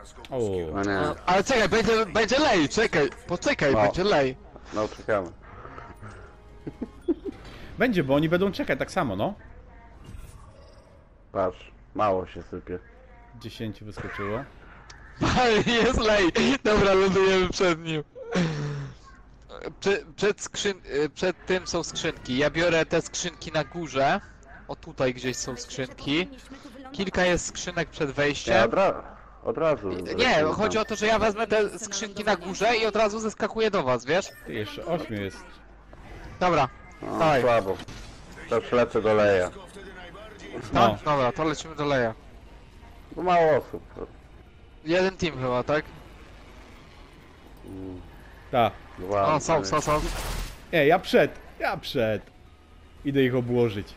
O, No nie. Ale czekaj, będzie lej, poczekaj, No. będzie lej. No czekamy. będzie, bo oni będą czekać tak samo, no. Patrz, mało się sypie. 10 wyskoczyło. Ale jest lej. Dobra, lądujemy przed nim. Przed tym są skrzynki. Ja biorę te skrzynki na górze. O, tutaj gdzieś są skrzynki. Kilka jest skrzynek przed Nie, wejściem. od razu. Nie, chodzi o to, że ja wezmę te skrzynki na górze i od razu zeskakuję do was, wiesz? Ty, jeszcze 8 jest. Dobra, No, dawaj. słabo. To przylecę do Leja. No, Dobra, to lecimy do leja. Bo mało osób. Jeden team chyba, tak? tak. Dwa. O, są. Ej, ja przed. Idę ich obłożyć.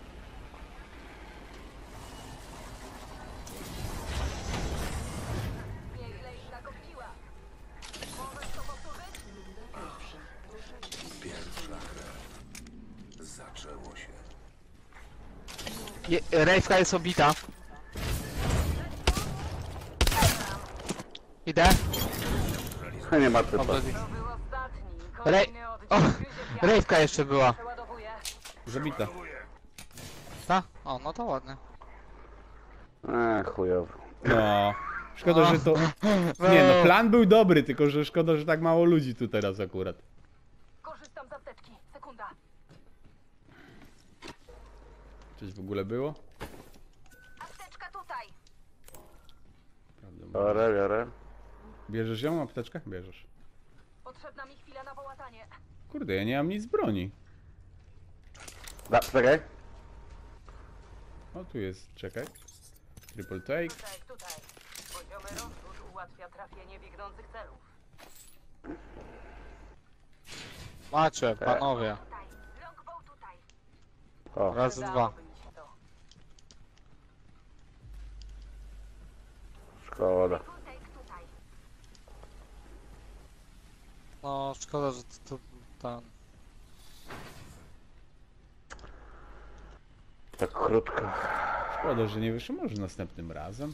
Rejwka jest obita. Idę. Nie ma typa. Rej... O, Rejwka jeszcze była. Zabita. Ta? O, no to ładnie. Chujowo. No. Szkoda, że to... Nie no, plan był dobry, tylko że szkoda, że tak mało ludzi tu teraz akurat. Korzystam z apteczki. Sekunda. Coś w ogóle było? Apteczka tutaj. Prawda, Biorę. bierzesz ją, apteczkę? Bierzesz. Potrzebna mi chwila na połatanie. Kurde, ja nie mam nic z broni. Czekaj. O, tu jest, czekaj. Triple take. Tutaj. Poziomy rozrzut ułatwia trafienie biegnących celów. Macie, panowie. Tutaj. Longbow tutaj. O, Raz, dwa. Przydałoby mi się to. szkoda. Tutaj. No, szkoda, że to tam... Tak krótko. Szkoda, że nie wyszło, może następnym razem.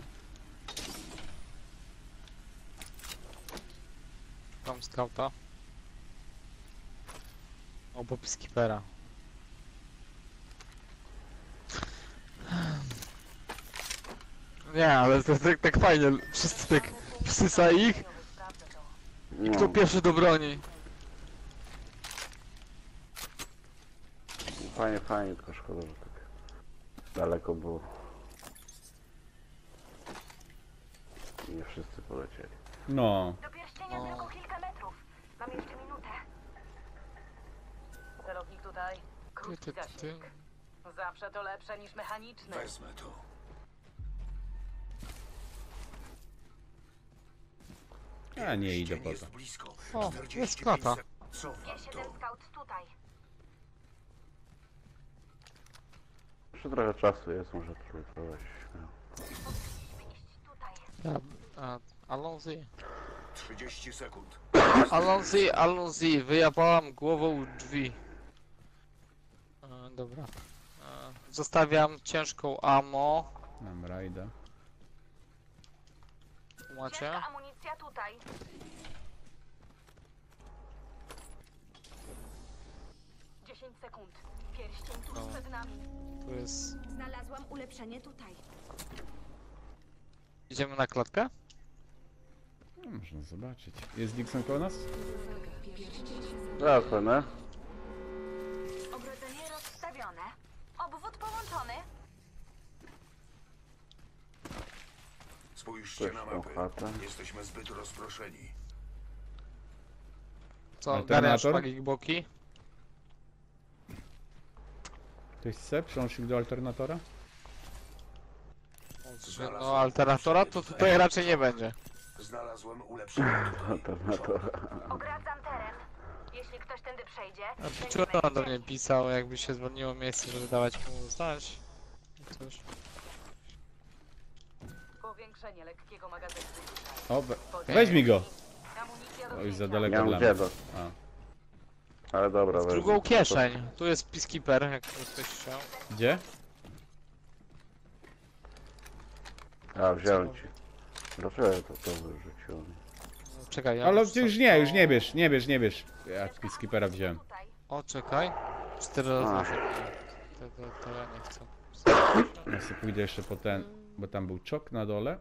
Tam skauta. O, Bobby Skipera. Nie, ale to tak fajnie, wszyscy tak wsysa ich. Sprawdzę to. No, Kto pierwszy do broni? fajnie, tylko szkoda, że tak daleko było. Nie wszyscy polecieli. No. Do pierścienia tylko kilka metrów. Mam jeszcze minutę. Celownik tutaj. Krótki zasięg. Zawsze to lepsze niż mechaniczny. Wezmę to. Ja nie idę po to. Jest blisko. O, 45 jest klata. sekund. Cofam to. G7 Scout tutaj. Jeszcze trochę czasu jest, może próbować. Iść tutaj. Allons-y. 30 sekund. Allons-y, wyjapałam głową drzwi. Dobra. Zostawiam ciężką ammo. Mam rajda. Macie? Ciężka amunicja tutaj. Sekund. Pierścień tuż przed nami. Tu jest... Znalazłam ulepszenie tutaj. Idziemy na klatkę? No, można zobaczyć. Jest Dixon koło nas? Jasne, Ogrodzenie rozstawione. Obwód połączony. Spójrzcie na mapę. Chatę. Jesteśmy zbyt rozproszeni. Co, Alternator? garaż, magik boki? Ktoś chce przełącznik do alternatora? No, alternatora to tutaj raczej nie będzie. Znalazłem ulepszenie tutaj. Alternatora. Ogradzam teren. Jeśli ktoś tędy przejdzie, Wczoraj on do mnie pisał, jakby się zwolniło miejsce, żeby dawać mu znać. Coś. powiększenie lekkiego magazynu. O, weź mi go! Amunicja do Oj, za wzięcia. daleko Nie mam dla gdzie mnie. do. A, Ale dobra, W wezmę. drugą kieszeń. Tu jest Peacekeeper, jak ktoś chciał. gdzie? A, wziąłem ci. Dlaczego ja to wyrzuciłem? Czekaj, ja Ale muszę już sobie- nie, już nie bierz, nie bierz, nie bierz. Ja Peacekeepera wziąłem. Tutaj. O, czekaj. 4 razy A. 8. To ja nie chcę. Ja sobie pójdę jeszcze po ten, bo tam był czok na dole.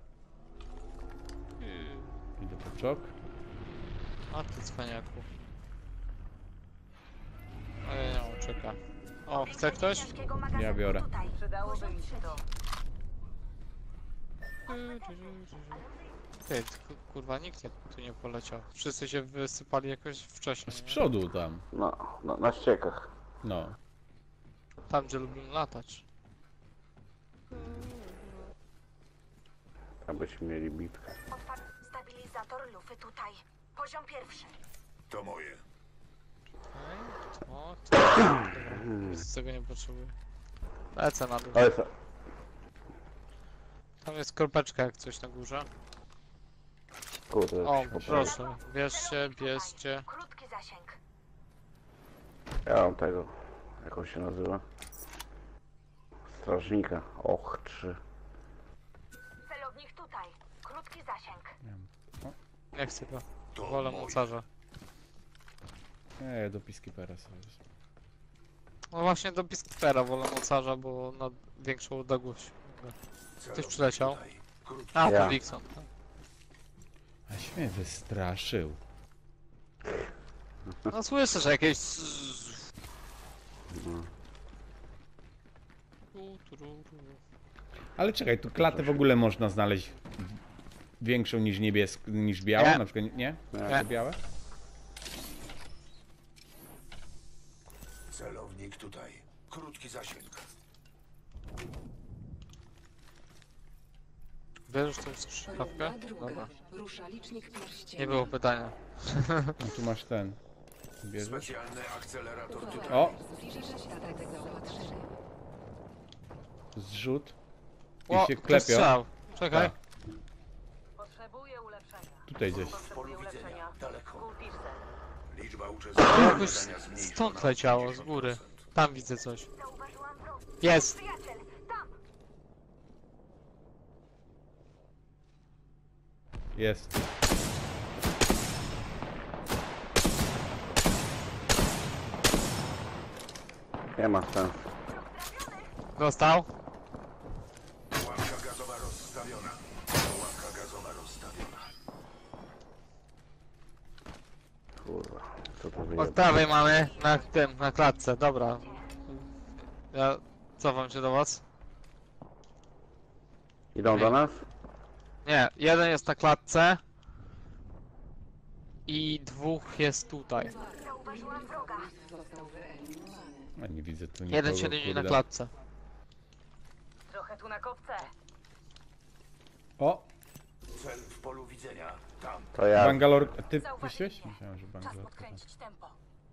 Idę po czok. A ty cwaniaku. A ja nie mam czeka. O, chce ktoś? Ciężkiego magazynku Ja biorę. Tutaj. Przydałoby mi się to. Ty, kurwa, nikt tu nie poleciał. Wszyscy się wysypali jakoś wcześniej. Z nie? przodu tam. No, na ściekach. No. Tam, gdzie lubimy latać. Tam byśmy mieli bitkę. Stabilizator lufy tutaj. Poziom pierwszy. To moje. Okej. O, to... Dobra, z tego nie potrzebuję. Lecę na dół. Ale co? Tam jest kropeczka jak coś na górze. Kurde, O, jakiś proszę. Bierzcie, bierzcie. Krótki zasięg. Ja mam tego. Jak on się nazywa? Strażnika. Och, 3. Celownik tutaj. Krótki zasięg. Nie chcę go. To Wolę moje. mocarza. Nie, do Peacekeepera sobie. No właśnie do Peacekeepera wolę mocarza, bo na większą odległość. Celownik przyleciał? tutaj. Krótki. A, Ja. to Dixon. Tak. Aś mnie wystraszył. No słyszę, że jakieś... Ale czekaj, tu klatę w ogóle można znaleźć większą niż niż białą, Nie. na przykład nie? Nie. To białe? Celownik tutaj. Krótki zasięg. Bierzesz tą strzykawkę? Dobra. Rusza licznik pierścieni. Nie było pytania. No tu masz ten. Bierzesz? Specjalny akcelerator tutaj. O! Zbliża się statek zaopatrzenia. Zrzut. I O, się to klepią. strzał. Czekaj. Tak. Potrzebuję ulepszenia. Tutaj gdzieś. Potrzebuję ulepszenia. Daleko. Kultisce. Liczba To uczestników jakoś zadania zmniejszona stąd leciało, z góry. 50%. Tam widzę coś. Zauważyłam wróg. Jest! Przyjaciel, tam! Jest. Nie ma sensu. Dostał? Łapka gazowa rozstawiona. Łapka gazowa rozstawiona. Kurwa. Co to Od wyjdzie? prawej mamy na tym, na klatce, dobra. Ja cofam się do was. Idą do nas? Nie, jeden jest na klatce. I dwóch jest tutaj. Zauważyłam wroga. Został wyeliminowany. A nie widzę tu nikogo, Jeden siedzi na kurde. klatce. Trochę tu na kopce. O! Cel w polu widzenia. Tam. To ja. Bangalore... A ty Zauważyli wyściłeś? mnie. Myślałem, że Czas Bangalore. podkręcić tempo.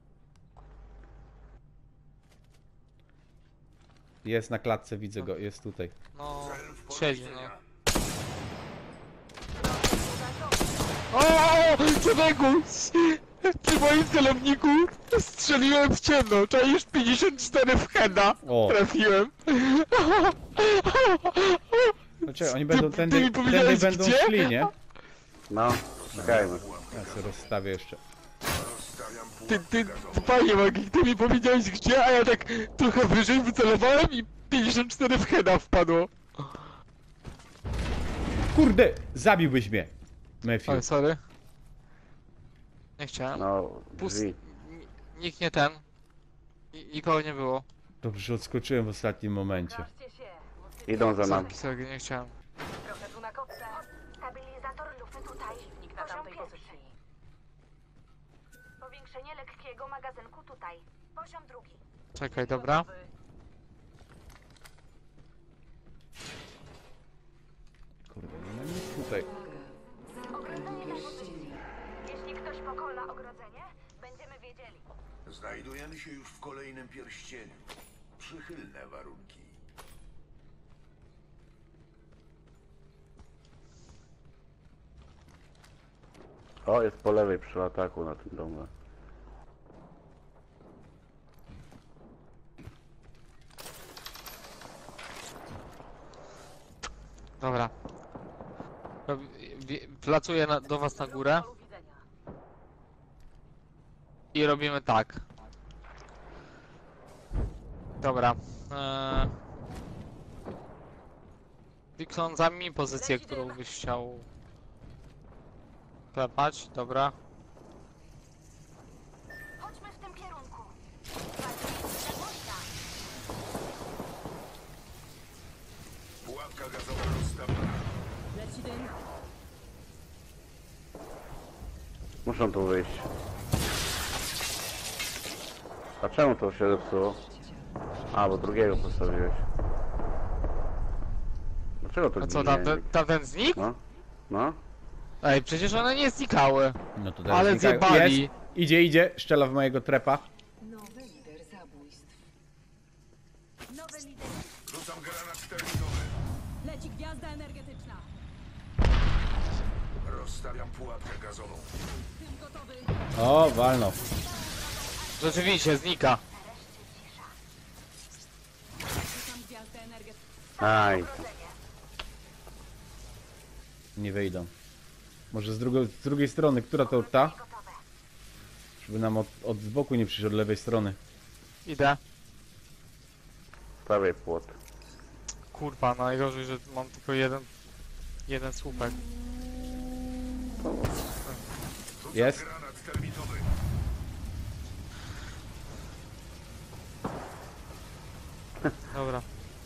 Jest na klatce, widzę go, jest tutaj. No, Cel w polu siedzi, no. widzenia. O, człowieku! Przy moim celowniku strzeliłem w ciemno, czaisz 54 w heada. O! Trafiłem. Znaczy, oni będą ty tędy mi powiedziałeś będą gdzie? szli, nie? No, czekajmy. Ja sobie rozstawię jeszcze. Rozstawiam Ty, pułapkę gazową. panie Magik, ty mi powiedziałeś gdzie, a ja tak trochę wyżej wycelowałem i 54 w heada wpadło. Kurde! Zabiłbyś mnie! Matthew. Oj, sorry. Nie chciałem. No, Pust... drzwi. Nikt nie ten. Nikogo nie było. Dobrze, że odskoczyłem w ostatnim momencie. Pokażcie się. Idą za nami. Zamki sobie nie chciałem. Trochę tu na kopce. Stabilizator lufy tutaj. Silnik na tamtej pozycji. Powiększenie lekkiego magazynku tutaj. Poziom drugi. Czekaj, dobra. Kurde, nie ma nic tutaj. Ogrodzenie na pozycji. Jeśli ktoś pokona ogrodzenie, będziemy wiedzieli. Znajdujemy się już w kolejnym pierścieniu. Przychylne warunki. O, jest po lewej przy ataku na tym domu. Dobra. Wlacuję do was na górę. I robimy tak. Dobra. Dixon, zajmij pozycję, którą byś chciał klepać. Dobra. Chodźmy w tym kierunku. Pułapka gazowa rozstawiona. Muszą tu wyjść. A czemu to się zepsuło? A, bo drugiego postawiłeś. Dlaczego to A co, ginie? tamten znikł? No, no. Ej, przecież one nie znikały. No to teraz Ale znikają. zjebali. Jest. Idzie, strzela w mojego trepa. Nowy lider zabójstw. Nowy lider. Rzucam granat terminowy. Leci gwiazda energetyczna. Rozstawiam pułapkę gazową. Tym gotowy. O, walno. Rzeczywiście, znika. Rzucam gwiazdę energetyczną. Aj. Nie wyjdą. Może z drugiej strony, która to ta? Żeby nam od z boku nie przyszedł, od lewej strony. Idę. Prawie płot. Kurwa, no najgorzej, że mam tylko jeden słupek. Rzucam Jest. granat terminowy. Dobra.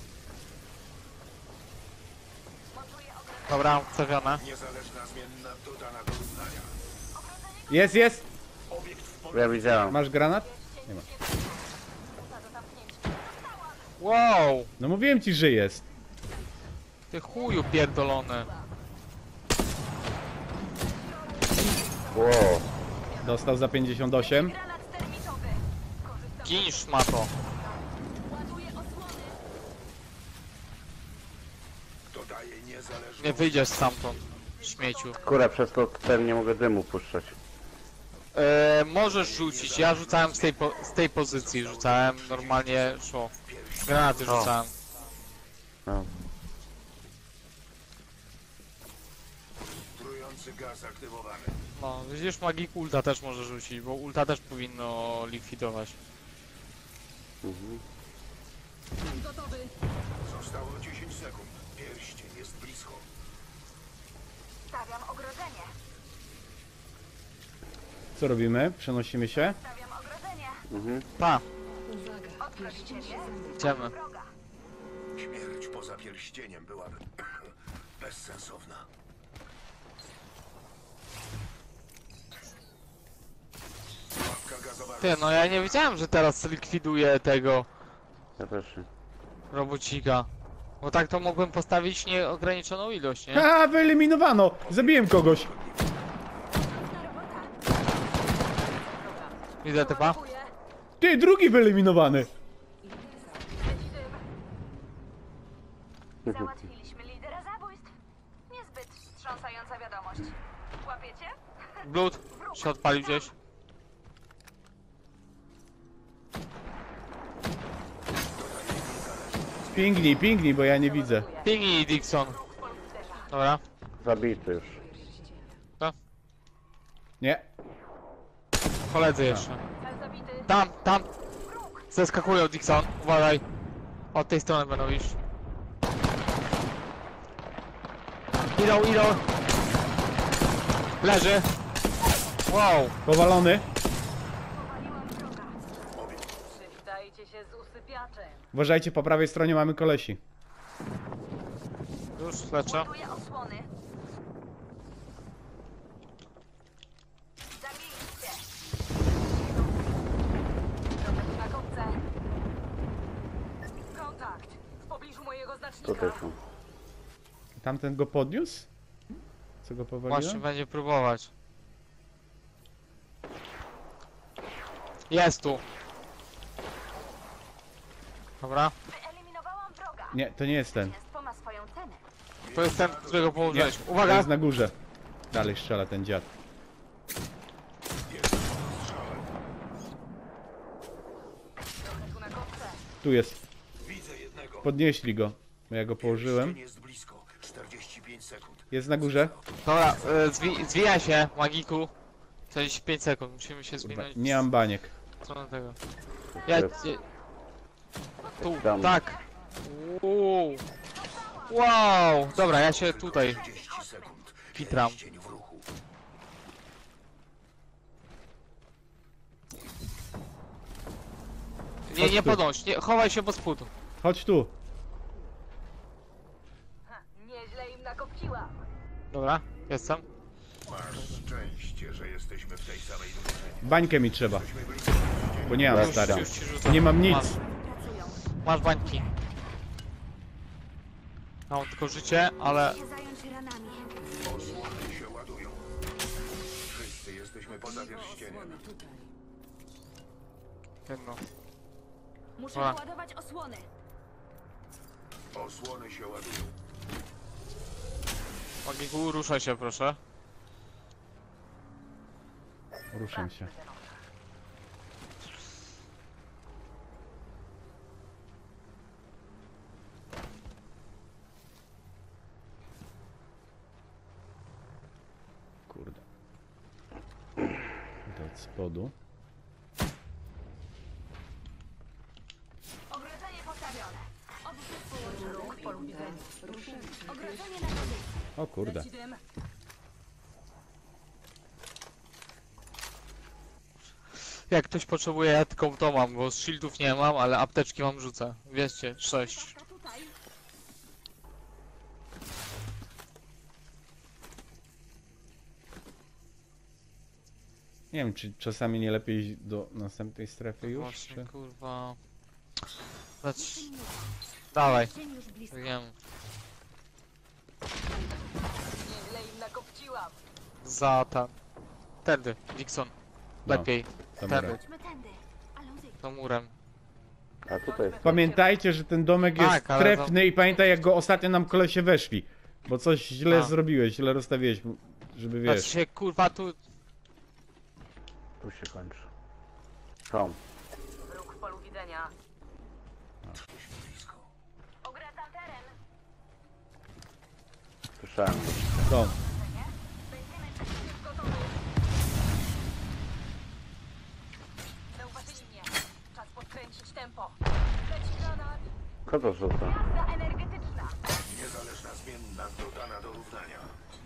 Dobra, ustawione. Niezależna zmienna dodana do równania. Jest! Obiekt w polu. Ja widziałem. Masz granat? Wow! No mówiłem ci, że jest. Ty chuju pierdolony. Wow. Dostał za 58. Granat termitowy. Gin szmato. Ładuję osłony. Dodaje niezależną. Nie wyjdziesz stamtąd, śmieciu. Kurę, przez to ten nie mogę dymu puszczać. Możesz rzucić, ja rzucałem z tej pozycji, rzucałem normalnie szło. Granaty rzucałem. No. Trujący gaz aktywowany. No, widzisz, magik ulta też może rzucić, bo ulta też powinno likwidować. Mhm. Tym gotowy. Zostało 10 sekund. Pierścień jest blisko. Stawiam ogrodzenie. Co robimy? Przenosimy się? Stawiam ogrodzenie. Mhm. Pa, Uwaga, pierścień się zamyka. idziemy. Wroga. Śmierć poza pierścieniem byłaby bezsensowna. Pułapka gazowa. Ty, no ja nie wiedziałem, że teraz likwiduję tego Ja też nie. robocika. Bo tak to mógłbym postawić nieograniczoną ilość, nie? Ha, wyeliminowano! Zabiłem kogoś! Widzę typa. Ty, drugi wyeliminowany! Załatwiliśmy lidera zabójstw. Niezbyt wstrząsająca wiadomość. Łapiecie? Blood się odpalił gdzieś. Pingnij, bo ja nie widzę. Pingi Dixon. Dobra. Zabity już. Nie. Koledzy jeszcze. Cel zabity. Tam. Zeskakują Dixon. Uważaj. Od tej strony będą iść. Idą. Leży. Wow. Powalony. Powaliłam wroga. Przywitajcie się z usypiaczem. Uważajcie, po prawej stronie mamy kolesi. Już leczę. Ładuję osłony. Zabiliście. Na kopce. Kontakt. W pobliżu mojego znacznika. Tutaj są. Tamten go podniósł? Co go Właśnie powaliło? będzie próbować. Jest tu. Dobra. Wyeliminowałam wroga. Nie, to nie jest ten. Zwycięstwo ma swoją cenę. To jest ten, którego Nie, położyłeś. to Uwaga! jest na górze. Dalej strzela ten dziad. Tu na kopce. Tu jest. Widzę jednego. Podnieśli go. Bo ja go położyłem. Pierścień jest blisko. 45 sekund. Jest na górze. Dobra, zwijaj się, Magiku. 45 sekund, musimy się Kurwa, zwinąć nie mam baniek. w stronę tego. To Ja... jest- Tu, Tam. tak. Uuu. Wow, dobra, ja się tutaj 30 sekund. kitram. Pierścień w ruchu. Nie podąż, nie, chowaj się pod spód. Chodź tu. Nieźle im nakopciłam. Dobra, jestem. Masz szczęście, że jesteśmy w tej samej drużynie. Bańkę mi trzeba. Bo nie mam, stary. Już ci rzucam. Nie mam nic. Masz bańki. Mam tylko życie, ale... Się zająć ranami. Osłony się ładują. Wszyscy jesteśmy poza pierścieniem. Tutaj. Jedno. Muszę Dobra. naładować osłony. Osłony się ładują. Magiku, ruszaj się proszę. Ruszam się. Kurde. To od spodu. Ogrodzenie postawione. Odwrót połączony. Ruch polu widzenia. Ruszajcie. Ogrodzenie na pozycji. O kurde. Leci dym. Jak ktoś potrzebuje, ja tylko to mam, bo shieldów nie mam, ale apteczki mam rzucę. Wierzcie, 6. To tutaj. Nie wiem, czy czasami nie lepiej iść do następnej strefy już? Właśnie, Czy... kurwa. Dawaj, Dzień już blisko. wiem. Nieźle im nakopciłam. Za ta... Tędy, Dixon. No, Lepiej, dobra. tędy, Chodźmy tędy. Alonzy. za murem. A tutaj jest. Pamiętajcie, że ten domek jest Tak, ale to- trefny i pamiętaj, jak go ostatnio nam kolesie weszli. Bo coś źle A. zrobiłeś, źle rozstawiłeś, żeby Patrz wiesz. się, kurwa, tu... Tu się kończy. Są. Ruch w polu widzenia. Ogradzam teren. Słyszałem. To. Zauważyli mnie. Czas podkręcić tempo. Leci granat. Kto to rzuca? Gwiazda energetyczna. Niezależna zmienna dodana do równania.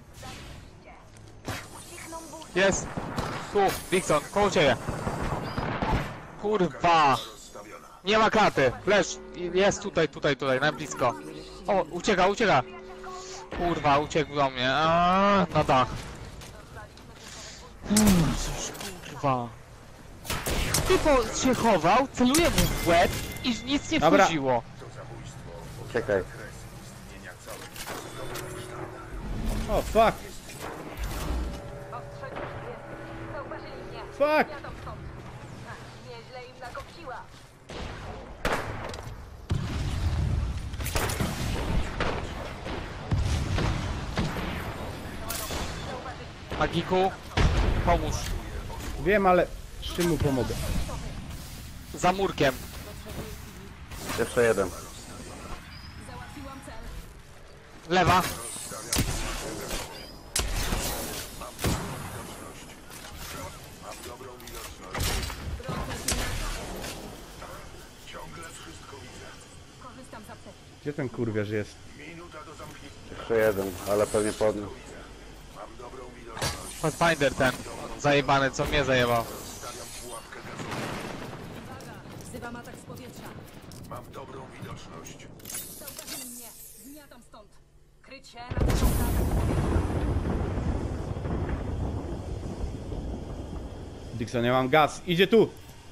Cichną burzę. Jest! Tu, Dixon, koło ciebie. Kurwa! Rozstawiona. Nie ma klaty! Flash! Jest tutaj, na blisko. O, ucieka! Kurwa, uciekł do mnie. Na dach. Coś, kurwa. Typo się chował, celuje mu w łeb i nic nie Dobra. wchodziło. Czekaj. O, fuck! Ostrzegł jest. Zauważyli mnie. Fuck! Jadą stąd. Nieźle im nakopciła. Magiku, pomóż. Wiem, ale z czym mu pomogę? Za murkiem. Jeszcze jeden. Załatwiłam cel. Lewa. Mam dobrą widoczność. Ciągle wszystko widzę. Korzystam z apteki. Gdzie ten kurwiarz jest? Minuta do zamknięcia. Jeszcze jeden, ale pewnie podniósł. Mam dobrą widoczność. Pathfinder ten. Zajebany, co mnie zajebał. Stawiam pułapkę gazową. Wzywam atak z powietrza. Mam dobrą widoczność. Zauważyli mnie. Zmiatam stąd. Kryć się na początek ataku. Dixon, ja mam gaz. Idzie tu!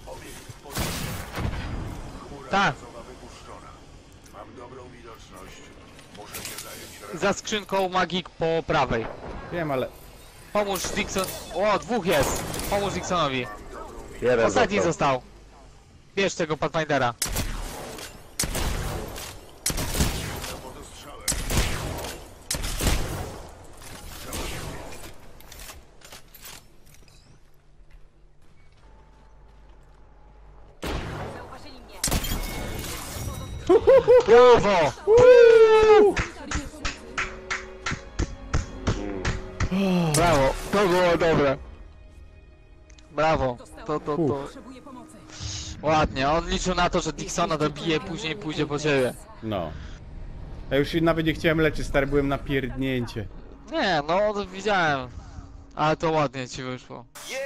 Tak, Gazowa wypuszczona. Mam dobrą widoczność. Muszę się zająć razem. za skrzynką magik po prawej. Wiem, ale... Pomóż Dixon. O, dwóch jest. Pomóż Dixonowi. Jeden Ostatni został. został. Bierz tego Pathfindera. Pod ostrzałem. Zauważyli mnie. Brawo! Brawo, to było dobre. Brawo, to. Potrzebuję pomocy. Ładnie, on liczył na to, że Dixona dobije, później pójdzie po ciebie. No. Ja już się nawet nie chciałem leczyć, stary, byłem na pierdnięcie. Nie, no to widziałem. Ale to ładnie ci wyszło.